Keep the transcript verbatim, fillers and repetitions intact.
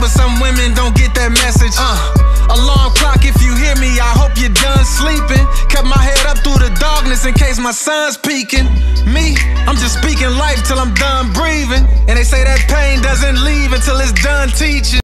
but some women don't get that message. Uh, alarm clock, if you hear me, I hope you're done sleeping. Kept my head up through the darkness in case my son's peeking. Me, I'm just speaking life till I'm done breathing. And they say that pain doesn't leave until it's done teaching.